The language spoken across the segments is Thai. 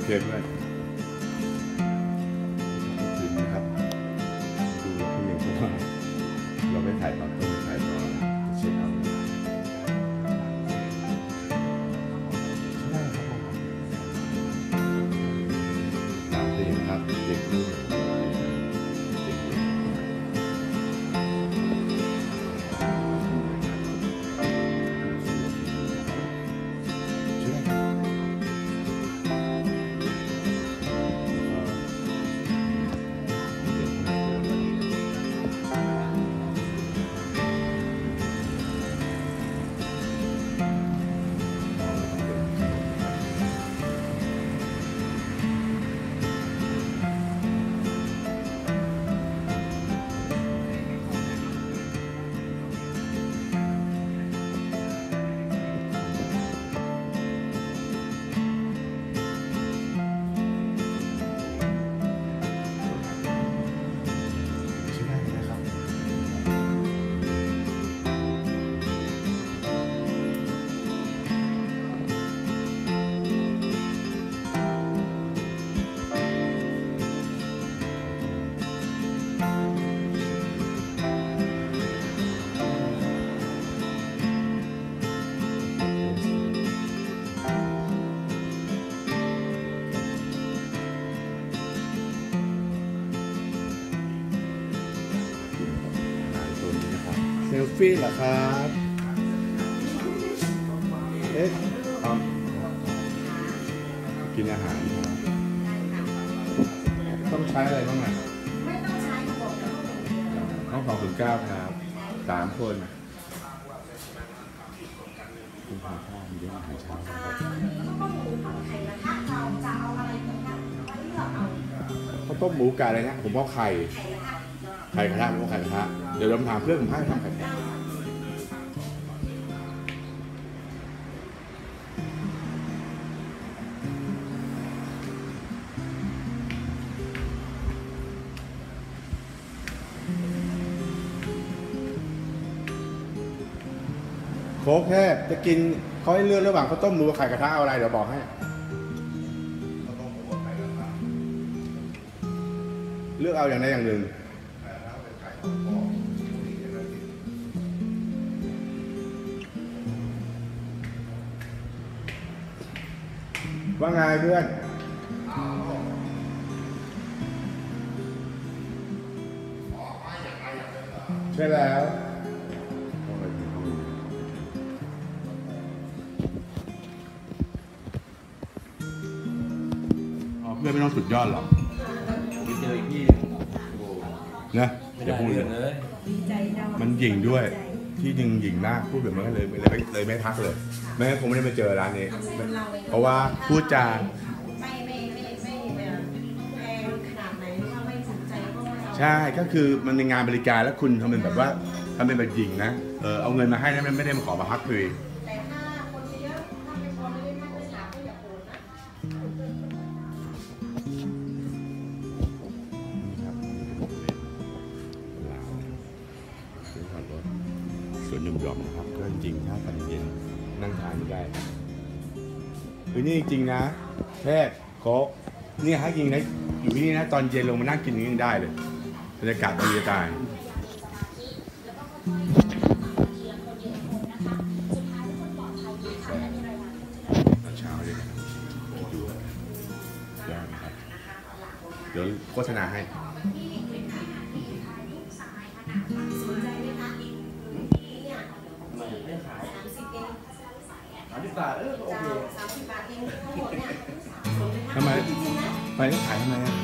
เคเพื่อนจริงนะครับดูที่หนึ่งเพราะว่าเราไม่ถ่ายตอนต้นถ่ายตอนเช็คเอาตามตีนะครับเด็กรุ่นเซลฟี่เหรอครับกินอาหารต้องใช้อะไรบ้างอ่ะไม่ต้องใช้ห้อง209ครับ3 คนคุณทานข้าวมีเรื่องอาหารเช้าข้าวต้มหมูกะอะไรนะผมเอาไข่กระทะผมเอาไข่กระทะเดี๋ยวเราถามเพื่อนผมให้ทำไข่กระทะโค้กแค่จะกินเขาให้เลือกระหว่างข้าวต้มหมูกับไข่กระทะเอาอะไรเดี๋ยวบอกให้เลือกเอาอย่างใดอย่างหนึ่งว่าไงเพื่อนใช่แล้วเพื่อนไม่ต้องสุดยอดหรอกเจออีกที่นะจะพูดเลยมันหยิ่งด้วยที่หยิ่งมากพูดแบบนั้นเลยไม่ทักเลยไม่งั้นคงไม่ได้มาเจอร้านนี้เพราะว่าพูดจาใช่ก็คือมันเป็นงานบริการแล้วคุณทำเป็นแบบว่าทำเป็นแบบหยิ่งนะเอาเงินมาให้นะไม่ได้มาขอมาพักฟรีสวนยมๆนะครับก็จริงๆถ้าตอนเย็นนั่งทานไม่ได้คือนี่จริงๆนะแค่โค้กนี่ให้จริงนะอยู่ที่นี่นะตอนเย็นลงมานั่งกินอย่างนี้ได้เลยบรรยากาศดีจะตายตอนเช้าเลยดูยอดนะครับเดี๋ยวโฆษณาให้30 บาทโอเค30 บาทเองทำไมต้องขายทำไมอ่ะ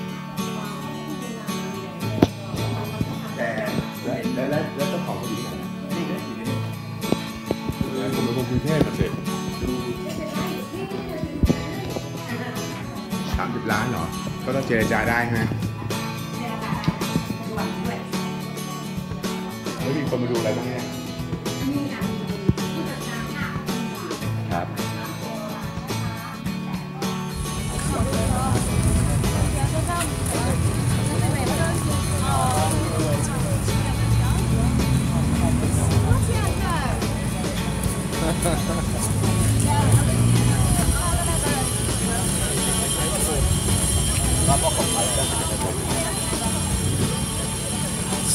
แต่แล้วเจ้าของเขาอยู่ที่ไหนนี่ก็อยู่ที่นี่ผมเป็นคนกรุงเทพมาเสร็จ30 ล้านเหรอก็ต้องเจรจาได้ไหมแล้วมีคนมาดูอะไรบ้างเนี่ยครับ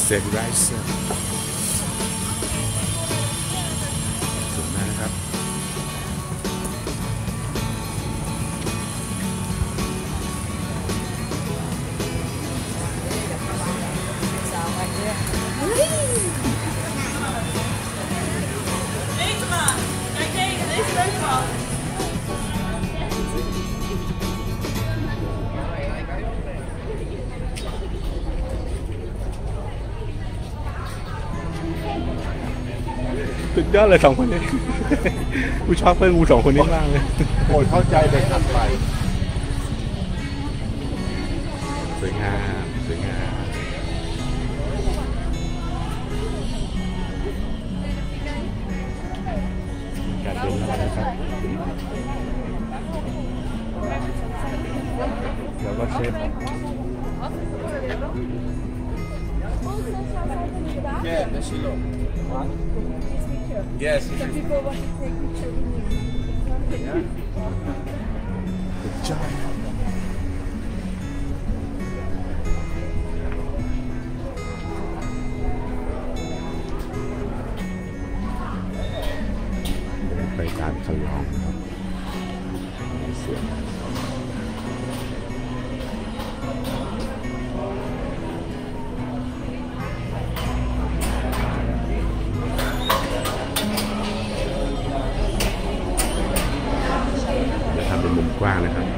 sunset riser สวยมากนะครับสุดยอดเลย2 คนนี้ กูชอบเพื่อนกู2 คนนี้มากเลยโอ้ยเข้าใจเลยถัดไปสวยงามสวยงามการเดินทางนะครับแล้วก็เชฟ Yeah, the Shilo. Yes. Some people want to take picture with you. Good job. ไปการขยองครับเสียงทำเป็นมุมกว้างนะครับ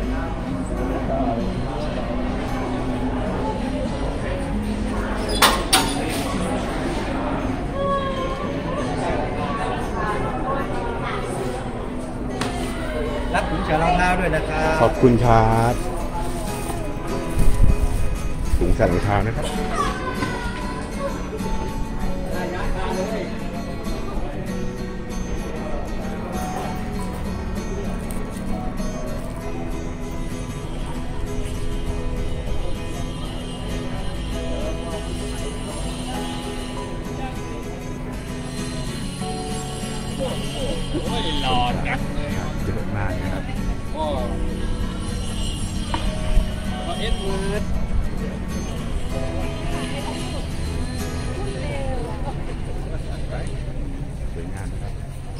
รับถุงเสื้อรองเท้าด้วยนะครับขอบคุณครับถุงใส่รองเท้านะครับหล่อจังเลยเยอะมากนะครับก็เอ็ดเวิร์ดสวยงามนะครับ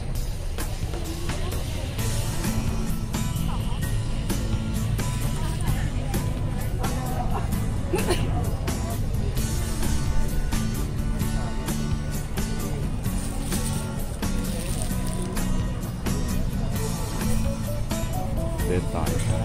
เดินต่อครับ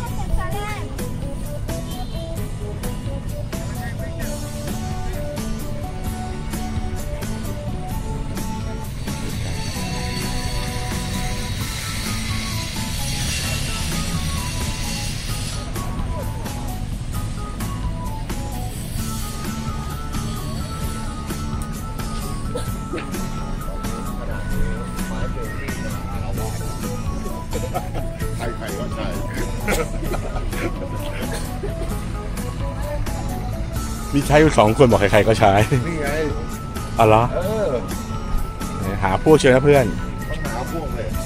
ใครๆก็ใช่มีใช้อยู่2 คนบอกใครๆก็ใช้นี่ไงอ๋อเหรอหาพวกเชิญนะเพื่อนต้องหาพวกเลย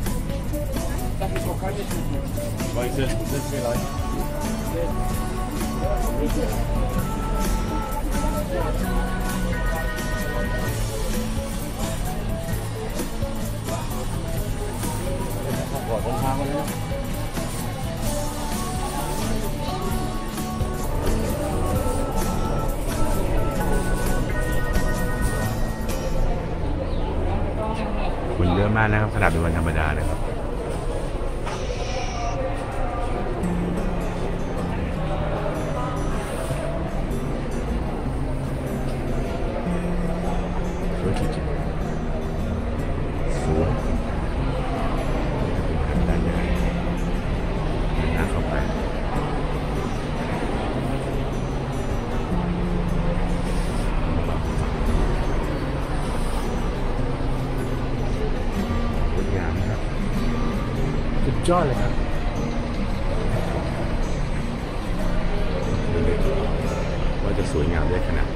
Vai ser, ขอต้นทางมาเลยคนเยอะมากนะครับขนาดเป็นวันธรรมดาเลยครับสวยจริงๆสวยด้านใหญ่น่าเข้าไปสวยงามนะครับสุดยอดเลยครับดูเลยว่าจะสวยงามได้ขนาด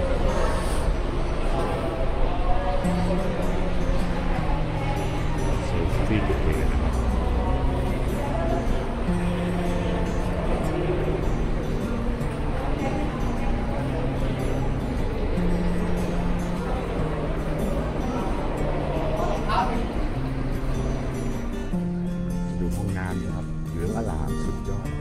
เซลฟี่เด็กเลยนะครับดูห้องน้ำนะครับเหลืองอลามสุดยอด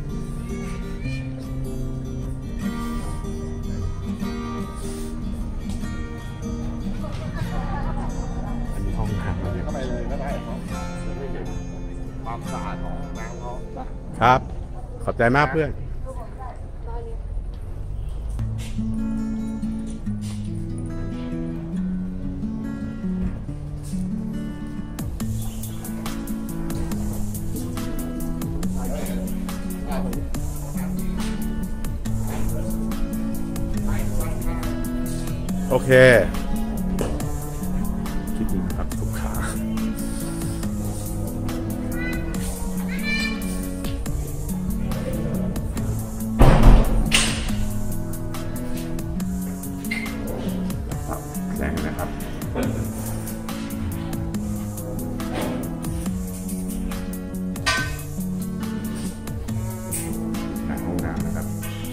อันนี้ห้องน้ำนะเนี่ยเข้าไปเลยก็ได้ครับจะได้เห็นความสะอาดของน้ำเขาครับ ขอบใจมากเพื่อน โอเค คิดดีครับทุกขาแรงนะครับ หน้าห้องน้ำนะครับ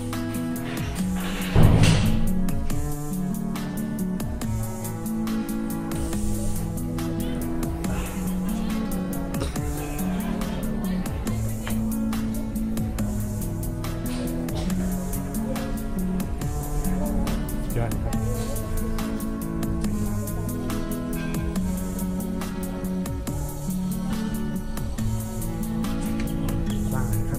ยอดครับบ้างครับ